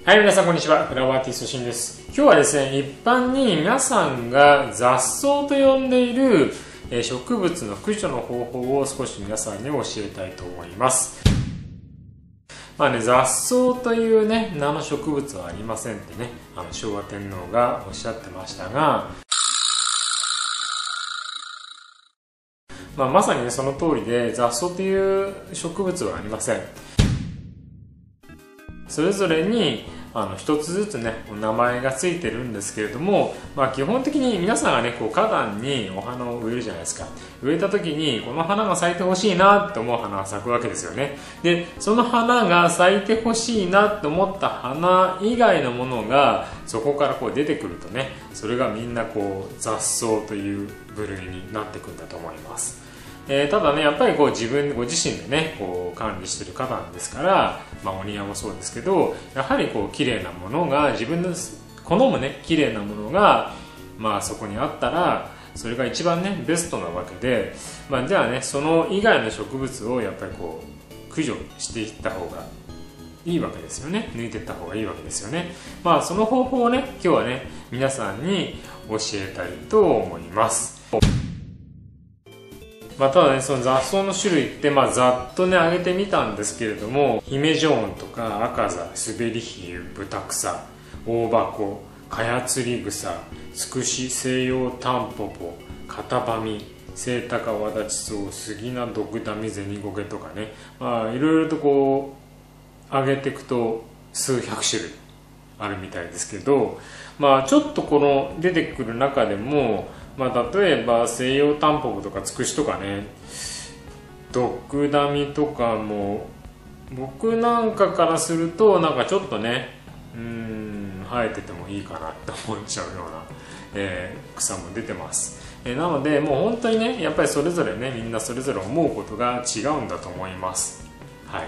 はい、皆さんこんにちは。フラワーアーティストしんです。今日はですね、一般に皆さんが雑草と呼んでいる植物の駆除の方法を少し皆さんに教えたいと思います。雑草というね、名の植物はありませんってね、昭和天皇がおっしゃってましたが、まさにね、その通りで雑草という植物はありません。それぞれに一つずつね名前がついてるんですけれども、基本的に皆さんがね花壇にお花を植えるじゃないですか。植えた時にこの花が咲いてほしいなと思う花が咲くわけですよね。でその花が咲いてほしいなと思った花以外のものがそこから出てくるとね、それがみんな雑草という部類になってくるんだと思います。ただね、やっぱりご自身でね管理してる方なんですから、お庭もそうですけど、やはり綺麗なものが自分の好むね綺麗なものがそこにあったらそれが一番ねベストなわけで、じゃあねその以外の植物をやっぱり駆除していった方がいいわけですよね。抜いていった方がいいわけですよね。その方法をね今日はね皆さんに教えたいと思います。ただね、その雑草の種類ってざっとね挙げてみたんですけれども、ヒメジョウンとかアカザ、スベリヒユ、ブタクサ、オオバコ、カヤツリグサ、ツクシ、セイヨウタンポポ、カタバミ、セイタカワダチソウ、スギナ、ドクダミ、ゼニゴケとかね、いろいろと挙げていくと数百種類あるみたいですけど、ちょっとこの出てくる中でも例えばセイヨウタンポポとかツクシとかね、ドクダミとかも僕なんかからするとちょっとね生えててもいいかなって思っちゃうような、草も出てます。なのでもう本当にねやっぱりそれぞれねみんなそれぞれ思うことが違うんだと思います。はい。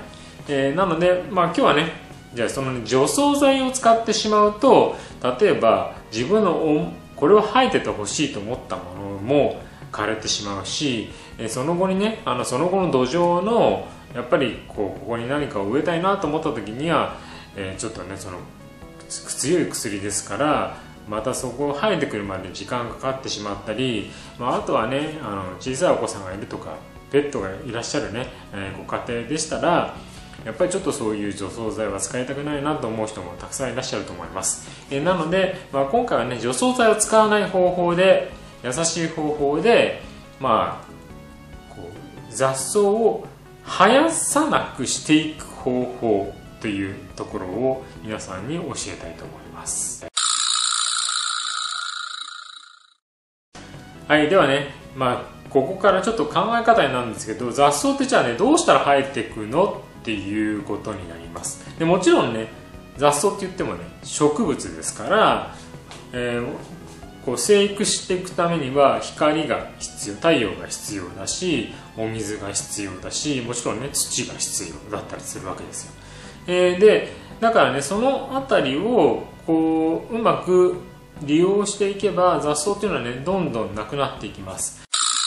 なので今日はねじゃあその除草剤を使ってしまうと、例えば自分のこれを生えててほしいと思ったものも枯れてしまうし、その後にねその後の土壌のやっぱりここに何かを植えたいなと思った時には、ちょっとねその強い薬ですからまたそこを生えてくるまで時間がかかってしまったり、あとはね小さいお子さんがいるとかペットがいらっしゃるね、ご家庭でしたらやっぱりちょっとそういう除草剤は使いたくないなと思う人もたくさんいらっしゃると思います。なので、今回はね除草剤を使わない方法で、優しい方法で雑草を生やさなくしていく方法というところを皆さんに教えたいと思います。はい、ではねここからちょっと考え方になるんですけど、雑草ってじゃあねどうしたら生えていくのっていうことになります。でもちろんね雑草って言ってもね植物ですから、生育していくためには光が必要、太陽が必要だし、お水が必要だし、もちろんね土が必要だったりするわけですよ。でだからねそのあたりをうまく利用していけば雑草っていうのはねどんどんなくなっていきます。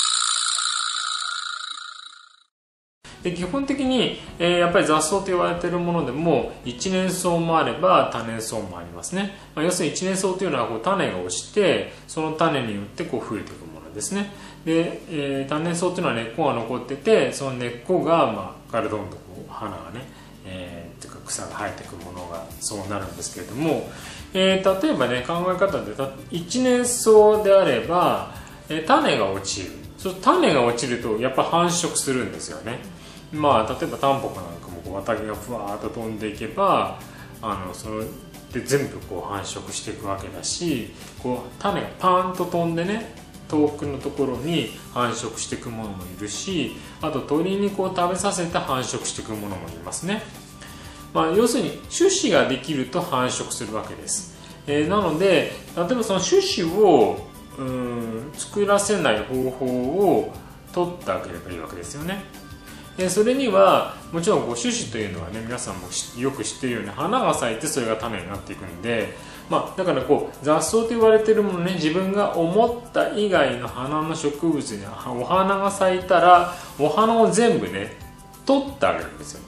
で基本的に、やっぱり雑草と言われているものでも一年草もあれば多年草もありますね。要するに一年草というのは種が落ちてその種によって増えていくものですね。で、多年草というのは根っこが残ってて、その根っこがからどんどん花がね、っていうか草が生えていくものがそうなるんですけれども、例えばね考え方で一年草であれば、種が落ちる。種が落ちるとやっぱ繁殖するんですよね。例えばタンポポなんかも綿毛がふわーっと飛んでいけばそれで全部繁殖していくわけだし、種がパーンと飛んでね遠くのところに繁殖していくものもいるし、あと鳥に食べさせて繁殖していくものもいますね。要するに種子ができると繁殖するわけです。なので例えばその種子を作らせない方法を取ってあげればいいわけですよね。それにはもちろん種子というのはね皆さんもよく知っているように花が咲いてそれが種になっていくんで、だから雑草と言われているものね、自分が思った以外の花の植物にお花が咲いたらお花を全部ね取ってあげるんですよ。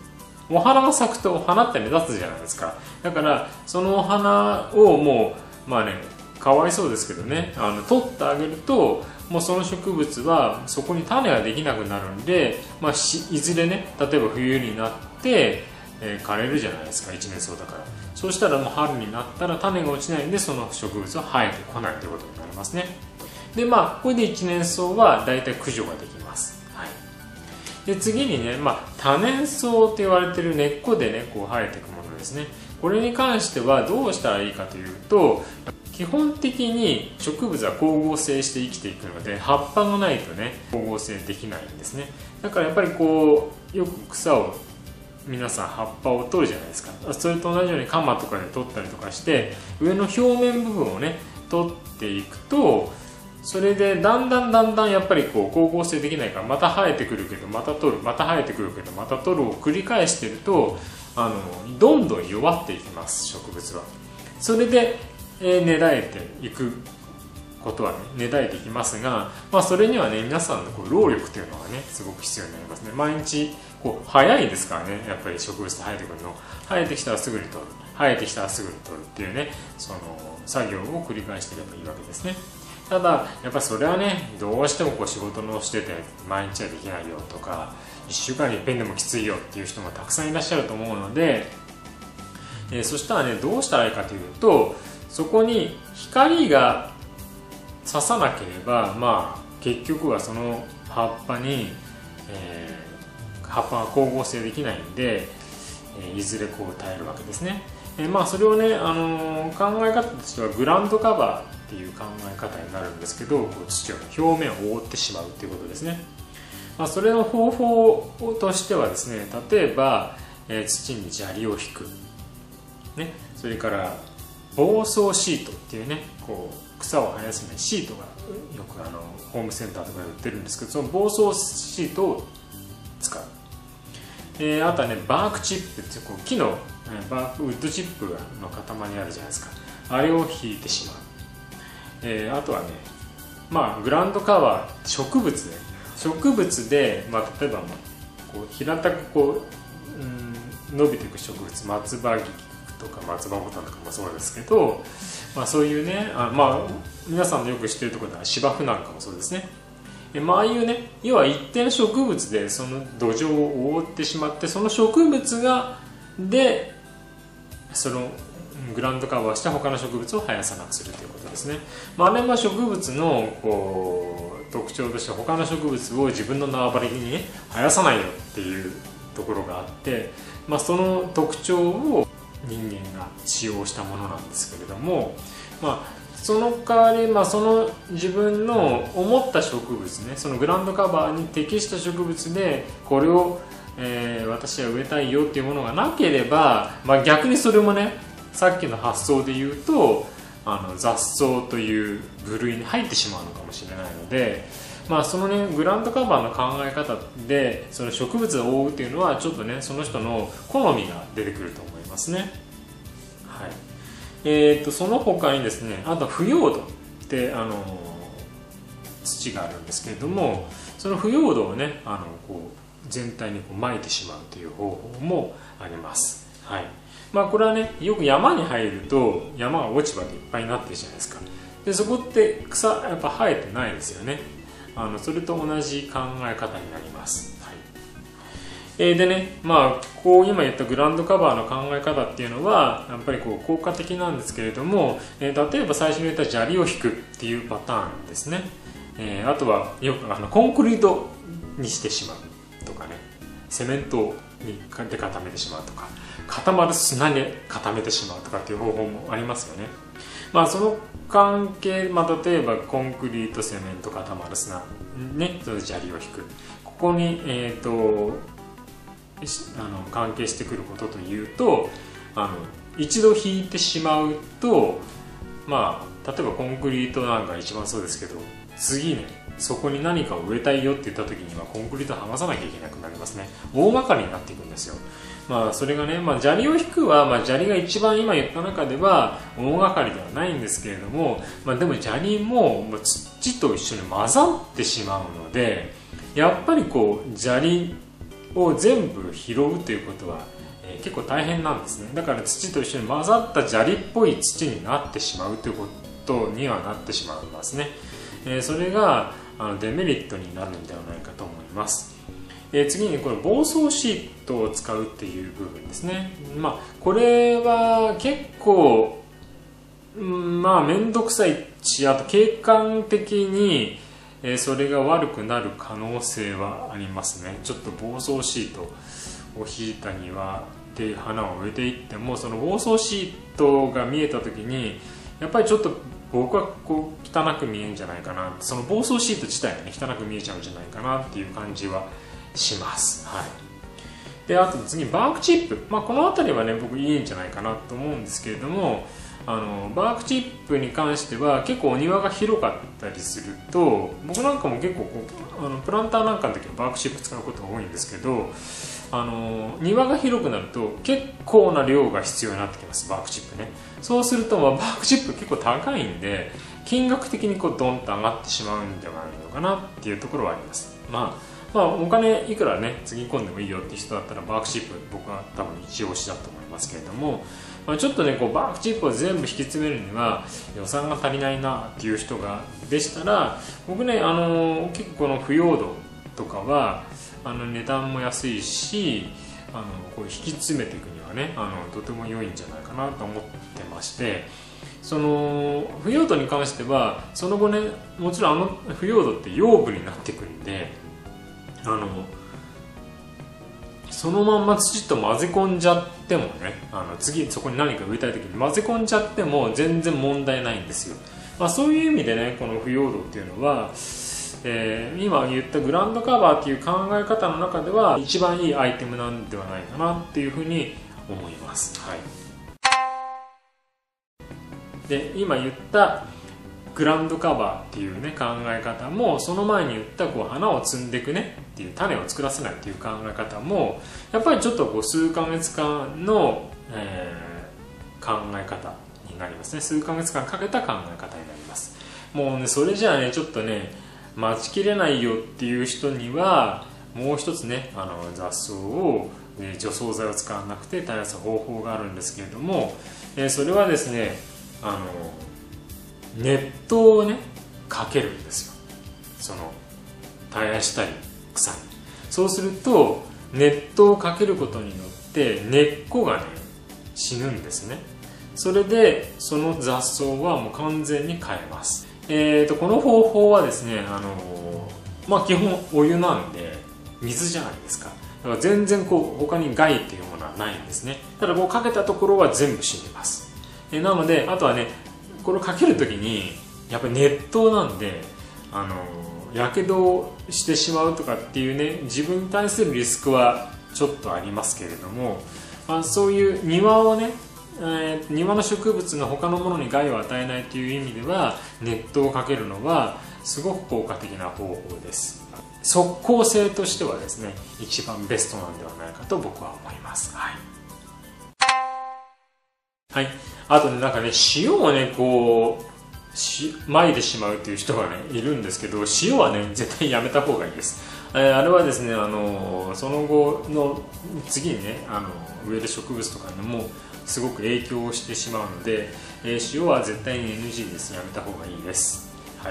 お花が咲くとお花って目立つじゃないですか。だからそのお花をもうまあね、かわいそうですけどね、取ってあげるともうその植物はそこに種ができなくなるんで、いずれね、例えば冬になって枯れるじゃないですか、一年草だから。そうしたらもう春になったら種が落ちないんで、その植物は生えてこないということになりますね。でこれで一年草はだいたい駆除ができます。で次にね、多年草と言われている根っこでねこう生えていくものですね。これに関してはどうしたらいいかというと、基本的に植物は光合成して生きていくので、葉っぱがないとね光合成できないんですね。だからやっぱりこうよく草を皆さん葉っぱを取るじゃないですか。それと同じように鎌とかで取ったりとかして上の表面部分をね取っていくと、それでだんだんやっぱりこう光合成できないから、また生えてくるけどまた取る、また生えてくるけどまた取るを繰り返してるとどんどん弱っていきます、植物は。それで、根絶えていくことはね、根絶えていきますが、それにはね皆さんのこう労力というのがねすごく必要になりますね。毎日こう早いですからね、やっぱり植物って生えてくるの、生えてきたらすぐに取る、生えてきたらすぐに取るっていうね、その作業を繰り返していればいいわけですね。ただやっぱりそれはね、どうしてもこう仕事のしてて毎日はできないよとか、1週間に一遍でもきついよっていう人もたくさんいらっしゃると思うので、そしたらねどうしたらいいかというと、そこに光が差さなければ結局はその葉っぱに、葉っぱが光合成できないんで、いずれこう耐えるわけですね。それをね、考え方としてはグラウンドカバーっていう考え方になるんですけど、こう土の表面を覆ってしまうっていうことですね。それの方法としてはですね、例えば、土に砂利を引く、ね、それから防草シートっていうね、こう草を生やすねシートがよくホームセンターとかで売ってるんですけど、その防草シートを使う。あとはねバークチップっていう、こう木のウッドチップの塊あるじゃないですか、あれを引いてしまう。あとはねグラウンドカバー、植物で、例えばこう平たくこう、伸びていく植物、松葉菊とか松葉ボタンとかもそうですけど、そういうね皆さんのよく知ってるところでは芝生なんかもそうですね。ああいうね、要は一定の植物でその土壌を覆ってしまって、その植物でそのグラウンドカバーして他の植物を生やさなくするということですね。あれは植物のこう特徴として、他の植物を自分の縄張りにね生やさないよっていうところがあって、その特徴を人間が使用したものなんですけれども、その代わり、その自分の思った植物ね、そのグラウンドカバーに適した植物でこれを、私は植えたいよっていうものがなければ、逆にそれもね、さっきの発想で言うと雑草という部類に入ってしまうのかもしれないので、そのねグラウンドカバーの考え方でその植物を覆うっていうのはちょっとねその人の好みが出てくると思いますね。はい。その他にですね、あと腐葉土って土があるんですけれども、その腐葉土をねこう全体にこう撒いてしまうという方法もあります。はい。これはね、よく山に入ると山が落ち葉でいっぱいになってるじゃないですか。でそこって草やっぱ生えてないですよね。それと同じ考え方になります。はい。でね、こう今言ったグラウンドカバーの考え方っていうのはやっぱりこう効果的なんですけれども、例えば最初に言った砂利を引くっていうパターンですね。あとはよくコンクリートにしてしまうとかね、セメントで固めてしまうとか、固まる砂で固めてしまうとかっていう方法もありますよね。その関係、例えばコンクリート、セメント、固まる砂ね、それで砂利を引く、ここに関係してくることというと、一度引いてしまうと、例えばコンクリートなんか一番そうですけど、次ねそこに何かを植えたいよって言った時にはコンクリートを剥がさなきゃいけなくなりますね。大掛かりになっていくんですよ。それがね、砂利を引くは、砂利が一番今言った中では大掛かりではないんですけれども、でも砂利も土と一緒に混ざってしまうので、やっぱりこう砂利を全部拾うということは結構大変なんですね。だから土と一緒に混ざった砂利っぽい土になってしまうということにはなってしまいますね。それがデメリットになるんではないかと思います。次にこの防草シートを使うっていう部分ですね。これは結構面倒くさいし、あと景観的にそれが悪くなる可能性はありますね。ちょっと防草シートを引いた庭で花を植えていっても、その防草シートが見えた時にやっぱりちょっと僕はこう汚く見えるんじゃないかな、その防草シート自体がね汚く見えちゃうんじゃないかなっていう感じはします。はい。で、あと次バークチップ、この辺りはね僕いいんじゃないかなと思うんですけれども、バークチップに関しては結構お庭が広かったりすると、僕なんかも結構プランターなんかの時はバークチップ使うことが多いんですけど、庭が広くなると結構な量が必要になってきます、バークチップね。そうすると、バークチップ結構高いんで金額的にこうドンと上がってしまうんではないのかなっていうところはあります。お金いくらねつぎ込んでもいいよっていう人だったらバークチップ僕は多分一押しだと思いますけれども、ちょっとねこうバークチップを全部引き詰めるには予算が足りないなっていう人がでしたら、僕ね結構この腐葉土とかは値段も安いし、こう引き詰めていくにはねとても良いんじゃないかなと思ってまして、その腐葉土に関してはその後ね、もちろん腐葉土って養分になってくるんで、そのまんま土と混ぜ込んじゃってもね、次そこに何か植えたい時に混ぜ込んじゃっても全然問題ないんですよ。そういう意味でねこの腐葉土っていうのは、今言ったグラウンドカバーっていう考え方の中では一番いいアイテムなんではないかなっていうふうに思います。はい。で、今言ったグラウンドカバーっていうね考え方も、その前に言ったこう花を摘んでいくねっていう種を作らせないっていう考え方もやっぱりちょっとこう数ヶ月間の、考え方になりますね。数ヶ月間かけた考え方になります。もうねそれじゃあねちょっとね待ちきれないよっていう人にはもう一つね雑草を除草剤を使わなくて絶やす方法があるんですけれども、それはですね熱湯をねかけるんですよ、その絶やしたり草に。そうすると熱湯をかけることによって根っこがね死ぬんですね。それでその雑草はもう完全に変えます。この方法はですね基本お湯なんで水じゃないですか。だから全然こう他に害っていうものはないんですね。ただこうかけたところは全部死にます。なのであとはねこれをかけるときにやっぱり熱湯なんでやけどをしてしまうとかっていうね自分に対するリスクはちょっとありますけれども、そういう庭をね、庭の植物の他のものに害を与えないという意味では熱湯をかけるのはすごく効果的な方法です。即効性としてはですね一番ベストなんではないかと僕は思います。はい、はい、あとねなんかね塩をねこう撒いてしまうという人がねいるんですけど、塩はね絶対やめた方がいいです。あれはですねその後の次にね植える植物とかにもすごく影響してしまうので、塩は絶対に NG です。やめた方がいいです。はい。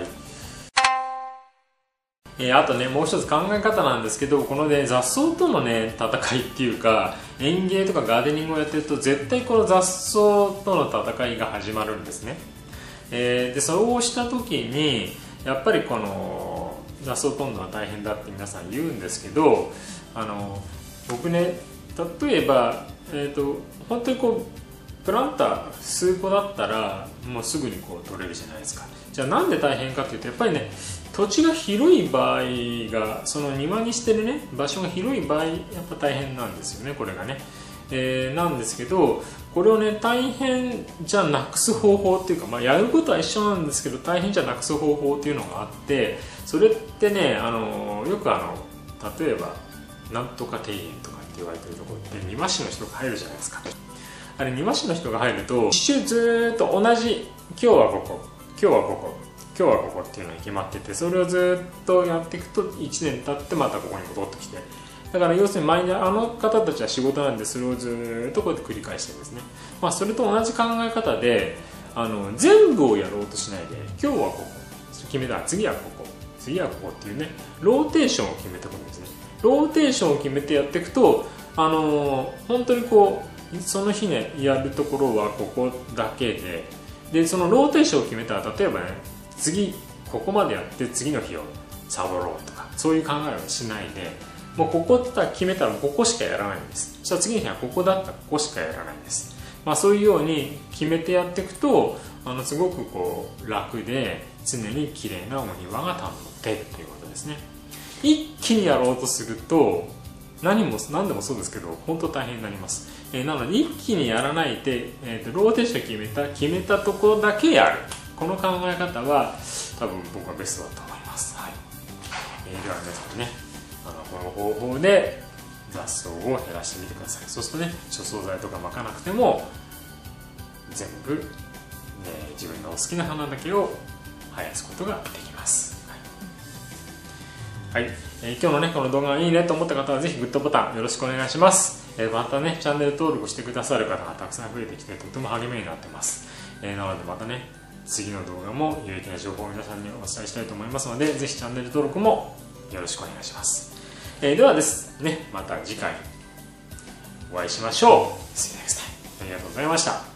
あとねもう一つ考え方なんですけど、このね雑草とのね戦いっていうか園芸とかガーデニングをやってると絶対この雑草との戦いが始まるんですね。でそうした時にやっぱりこの雑草を取るのは大変だって皆さん言うんですけど、僕ね例えば、本当にこうプランター数個だったらもうすぐにこう取れるじゃないですか。じゃあなんで大変かっていうとやっぱりね土地が広い場合がその庭にしてるね場所が広い場合やっぱ大変なんですよねこれがね。なんですけどこれをね大変じゃなくす方法っていうか、やることは一緒なんですけど大変じゃなくす方法っていうのがあって、それってねよく例えばなんとか庭園とかって言われてるところって庭師の人が入るじゃないですか。あれ庭師の人が入ると一周ずーっと同じ今日はここ今日はここ今日はここっていうのが決まってて、それをずっとやっていくと1年経ってまたここに戻ってきて、 だから要するに毎日あの方たちは仕事なんでそれをずっとこうやって繰り返してるんですね。それと同じ考え方で全部をやろうとしないで、今日はここ決めたら次はここ、次はここっていうね、ローテーションを決めていくんですね。ローテーションを決めてやっていくと本当にこうその日ねやるところはここだけで、そのローテーションを決めたら、例えばね次ここまでやって次の日をサボろうとか、そういう考えをしないで、もうここって決めたらここしかやらないんです。そしたら次の日はここだったらここしかやらないんです。そういうように決めてやっていくとすごくこう楽で常に綺麗なお庭が保てっていうことですね。一気にやろうとすると何でもそうですけど本当大変になります。なので一気にやらないで、ローテーション決めたところだけやる、この考え方は多分僕はベストだと思います。はい。では皆さんねこの方法で雑草を減らしてみてください。そうするとね除草剤とか巻かなくても全部、自分のお好きな花だけを生やすことができます。はい、今日のねこの動画がいいねと思った方はぜひグッドボタンよろしくお願いします。またねチャンネル登録してくださる方がたくさん増えてきてとても励みになってます。なのでまたね次の動画も有益な情報を皆さんにお伝えしたいと思いますので、ぜひチャンネル登録もよろしくお願いします。ではですね、また次回お会いしましょう。See you next time. ありがとうございました。